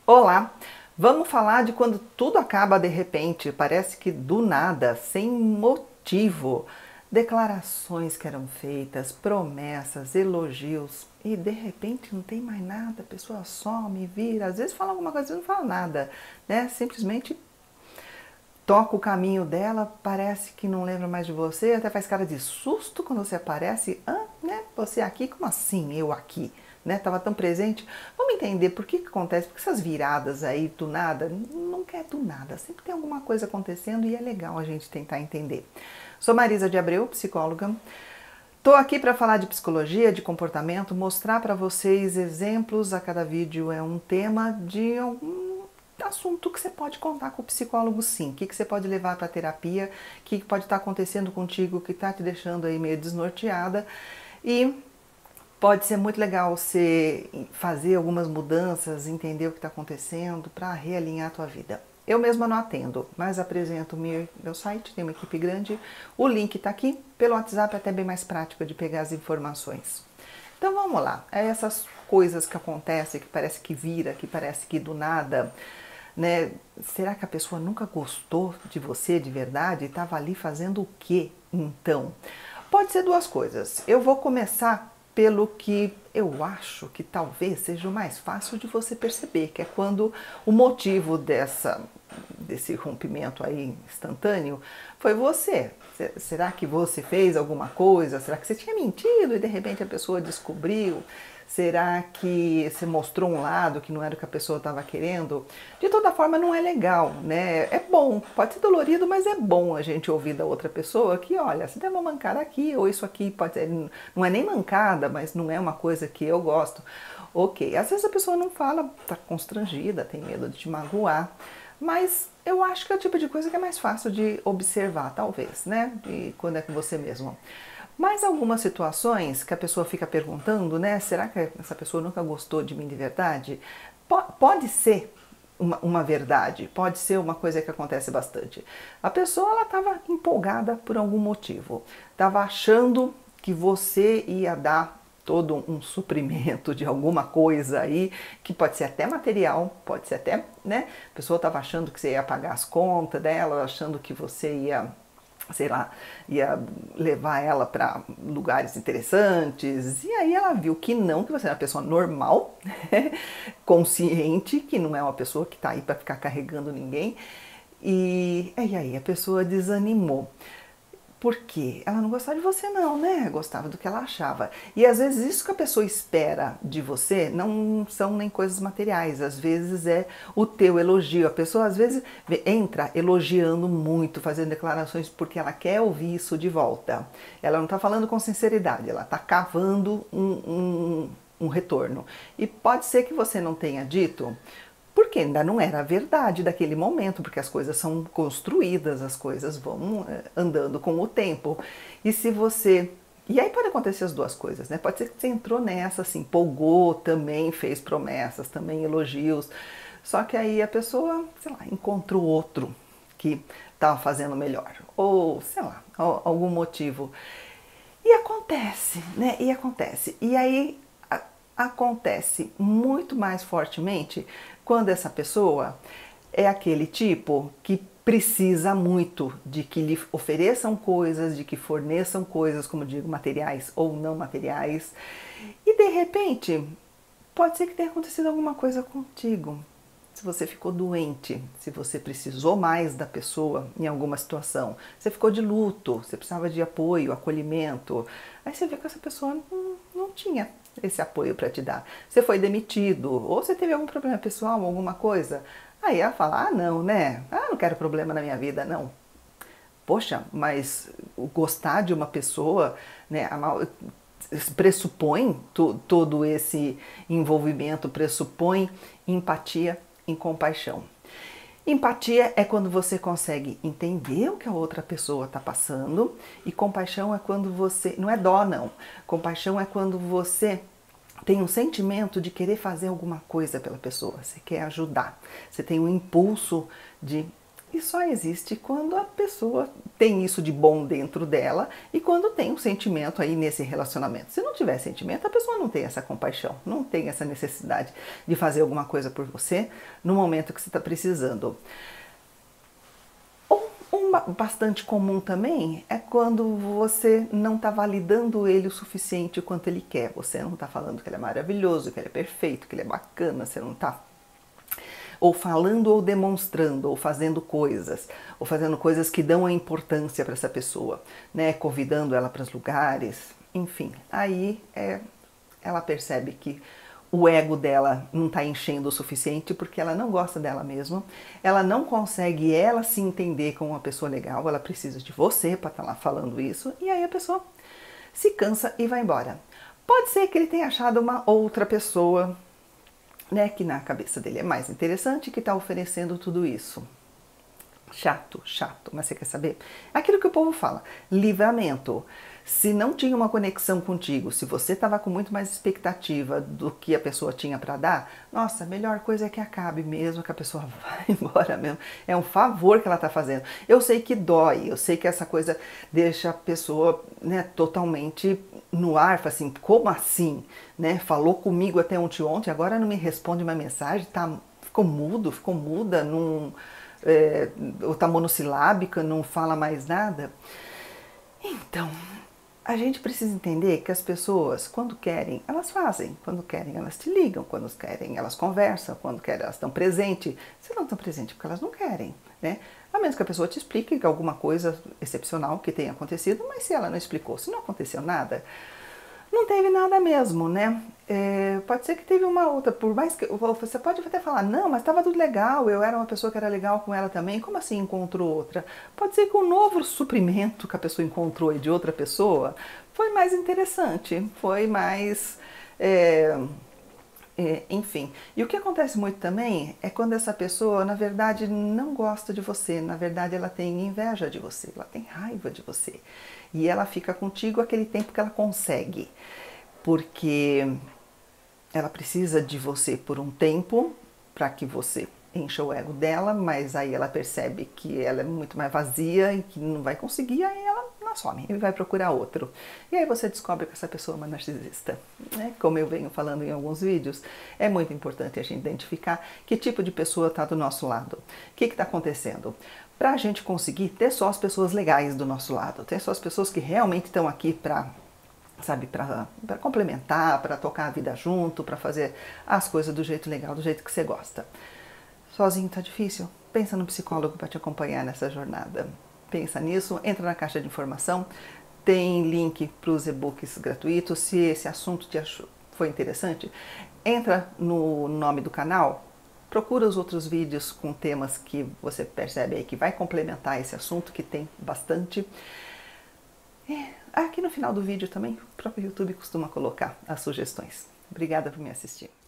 Olá! Vamos falar de quando tudo acaba de repente, parece que do nada, sem motivo. Declarações que eram feitas, promessas, elogios e de repente não tem mais nada, a pessoa some, vira, às vezes fala alguma coisa, às vezes não fala nada, né? Simplesmente toca o caminho dela, parece que não lembra mais de você, até faz cara de susto quando você aparece. Né? Você aqui? Como assim eu aqui? Né? Tava tão presente. Vamos entender por que acontece, porque essas viradas aí do nada, não quer do nada, sempre tem alguma coisa acontecendo e é legal a gente tentar entender. Sou Marisa de Abreu, psicóloga. Estou aqui para falar de psicologia, de comportamento, mostrar para vocês exemplos, a cada vídeo é um tema de algum assunto que você pode contar com o psicólogo sim, o que você pode levar para a terapia, o que pode estar acontecendo contigo, que está te deixando aí meio desnorteada e pode ser muito legal você fazer algumas mudanças, entender o que está acontecendo para realinhar a tua vida. Eu mesma não atendo, mas apresento meu site, tem uma equipe grande, o link está aqui, pelo WhatsApp é até bem mais prático de pegar as informações. Então vamos lá, é essas coisas que acontecem, que parece que vira, que parece que do nada, né? Será que a pessoa nunca gostou de você de verdade? Estava ali fazendo o quê então? Pode ser duas coisas. Eu vou começar pelo que eu acho que talvez seja o mais fácil de você perceber, que é quando o motivo desse rompimento aí instantâneo foi você. Será que você fez alguma coisa? Será que você tinha mentido e de repente a pessoa descobriu? Será que você mostrou um lado que não era o que a pessoa estava querendo? De toda forma, não é legal, né? É bom, pode ser dolorido, mas é bom a gente ouvir da outra pessoa que, olha, você tem uma mancada aqui, ou isso aqui pode ser, não é nem mancada, mas não é uma coisa que eu gosto. Ok, às vezes a pessoa não fala, tá constrangida, tem medo de te magoar, mas eu acho que é o tipo de coisa que é mais fácil de observar, talvez, né? E quando é com você mesmo. Mas algumas situações que a pessoa fica perguntando, né? Será que essa pessoa nunca gostou de mim de verdade? Pode ser uma verdade, pode ser uma coisa que acontece bastante. A pessoa ela estava empolgada por algum motivo, estava achando que você ia dar todo um suprimento de alguma coisa aí, que pode ser até material, pode ser até, né? A pessoa estava achando que você ia pagar as contas dela, achando que você ia, sei lá, ia levar ela para lugares interessantes, e aí ela viu que não, que você é uma pessoa normal, consciente, que não é uma pessoa que está aí para ficar carregando ninguém, e aí a pessoa desanimou. Por quê? Ela não gostava de você não, né? Gostava do que ela achava. E às vezes isso que a pessoa espera de você não são nem coisas materiais, às vezes é o teu elogio. A pessoa às vezes entra elogiando muito, fazendo declarações porque ela quer ouvir isso de volta. Ela não está falando com sinceridade, ela está cavando um retorno. E pode ser que você não tenha dito porque ainda não era a verdade daquele momento, porque as coisas são construídas, as coisas vão andando com o tempo. E se você... E aí pode acontecer as duas coisas, né? Pode ser que você entrou nessa, assim, empolgou, também fez promessas, também elogios, só que aí a pessoa, sei lá, encontrou outro que estava fazendo melhor, ou sei lá, algum motivo. E acontece, né? E acontece. E aí acontece muito mais fortemente quando essa pessoa é aquele tipo que precisa muito de que lhe ofereçam coisas, de que forneçam coisas, como digo, materiais ou não materiais. E de repente, pode ser que tenha acontecido alguma coisa contigo. Se você ficou doente, se você precisou mais da pessoa em alguma situação, você ficou de luto, você precisava de apoio, acolhimento, aí você vê que essa pessoa não tinha esse apoio para te dar. Você foi demitido, ou você teve algum problema pessoal, alguma coisa, aí ela fala, ah não, né? Ah, não quero problema na minha vida, não. Poxa, mas gostar de uma pessoa, né, pressupõe todo esse envolvimento, pressupõe empatia e compaixão. Empatia é quando você consegue entender o que a outra pessoa está passando, e compaixão é quando você... Não é dó, não. Compaixão é quando você tem um sentimento de querer fazer alguma coisa pela pessoa, você quer ajudar, você tem um impulso de E só existe quando a pessoa tem isso de bom dentro dela e quando tem um sentimento aí nesse relacionamento. Se não tiver sentimento, a pessoa não tem essa compaixão, não tem essa necessidade de fazer alguma coisa por você no momento que você está precisando. Bastante comum também é quando você não está validando ele o suficiente o quanto ele quer. Você não está falando que ele é maravilhoso, que ele é perfeito, que ele é bacana, você não está ou falando ou demonstrando, ou fazendo coisas que dão a importância para essa pessoa, né? Convidando ela para os lugares, enfim. Aí ela percebe que o ego dela não está enchendo o suficiente porque ela não gosta dela mesma, ela não consegue ela se entender como uma pessoa legal, ela precisa de você para estar lá falando isso, e aí a pessoa se cansa e vai embora. Pode ser que ele tenha achado uma outra pessoa, né, que na cabeça dele é mais interessante, que está oferecendo tudo isso. Chato, chato, mas você quer saber? Aquilo que o povo fala, livramento. Se não tinha uma conexão contigo, se você estava com muito mais expectativa do que a pessoa tinha para dar, nossa, a melhor coisa é que acabe mesmo, que a pessoa vá embora mesmo. É um favor que ela está fazendo. Eu sei que dói, eu sei que essa coisa deixa a pessoa, né, totalmente no ar, assim, como assim? Né? Falou comigo até ontem, agora não me responde uma mensagem, ficou mudo, ficou muda, não... ou tá monossilábica, não fala mais nada. Então, a gente precisa entender que as pessoas, quando querem, elas fazem. Quando querem, elas te ligam. Quando querem, elas conversam. Quando querem, elas estão presentes. Se não estão presentes, porque elas não querem, né? A menos que a pessoa te explique que alguma coisa excepcional que tenha acontecido, mas se ela não explicou, se não aconteceu nada, não teve nada mesmo, né? Pode ser que teve uma outra, por mais que você pode até falar, não, mas estava tudo legal, eu era uma pessoa que era legal com ela também, como assim encontrou outra? Pode ser que o novo suprimento que a pessoa encontrou de outra pessoa foi mais interessante, foi mais... enfim, e o que acontece muito também é quando essa pessoa, na verdade, não gosta de você, na verdade ela tem inveja de você, ela tem raiva de você. E ela fica contigo aquele tempo que ela consegue, porque ela precisa de você por um tempo para que você encha o ego dela, mas aí ela percebe que ela é muito mais vazia e que não vai conseguir, aí ela some e vai procurar outro. E aí você descobre que essa pessoa é uma narcisista. Né? Como eu venho falando em alguns vídeos, é muito importante a gente identificar que tipo de pessoa está do nosso lado. O que está acontecendo? Para a gente conseguir ter só as pessoas legais do nosso lado, ter só as pessoas que realmente estão aqui para, sabe, para complementar, para tocar a vida junto, para fazer as coisas do jeito legal, do jeito que você gosta. Sozinho tá difícil? Pensa no psicólogo para te acompanhar nessa jornada. Pensa nisso, entra na caixa de informação, tem link para os e-books gratuitos. Se esse assunto foi interessante, entra no nome do canal, procura os outros vídeos com temas que você percebe aí que vai complementar esse assunto, que tem bastante. Aqui no final do vídeo também, o próprio YouTube costuma colocar as sugestões. Obrigada por me assistir.